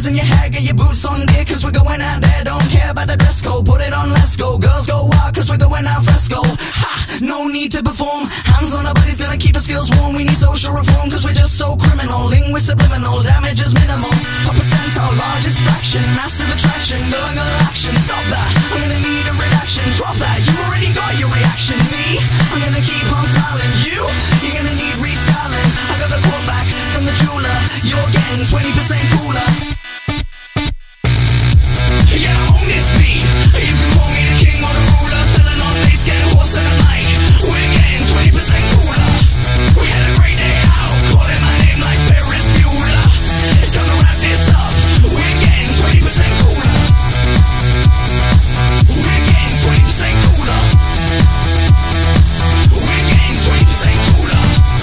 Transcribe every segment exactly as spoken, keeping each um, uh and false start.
in your hair, get your boots on gear, cause we're going out there. Don't care about the dress code, put it on, let's go. Girls go wild, cause we're going out fresco. Ha! No need to perform, hands on our bodies gonna keep us girls warm. We need social reform, cause we're just so criminal. Linguist subliminal, damage is minimal. Top percent, our largest fraction. Massive attraction, going on action. Stop that, I'm gonna need a reaction. Drop that, you already got your reaction. Me, I'm gonna keep on smiling. You, you're gonna need restyling. I got a quote back from the jeweler. You're getting twenty percent cooler. Yeah, own this beat. You can call me the king or the ruler. Filling on bass, get horse in the mic. We're getting twenty percent cooler. We had a great day out, calling my name like Ferris Bueller. It's time to wrap this up. We're getting twenty percent cooler. We're getting twenty percent cooler. We're getting twenty percent cooler.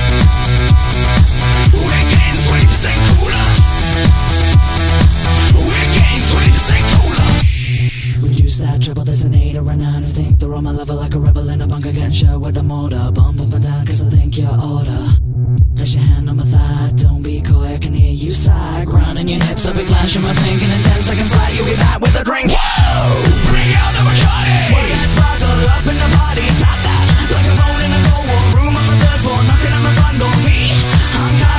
We're getting twenty percent cooler. We're getting twenty percent cooler. Reduce that trouble, there's an eight or a nine who think they're on my level like a rebel in a bunker, getting shot with a mortar. Bump up and down cause I think you're order. Place your hand on my thigh, don't be coy, I can hear you sigh. Grinding your hips, I'll be flashing my pink, and in ten seconds flat you'll be back with a drink. Whoa! Bring out the Bacardi! Swag and sparkle up in the party. Tap that like a phone in a cold war room on the third floor, knocking on my front door. Me, I'm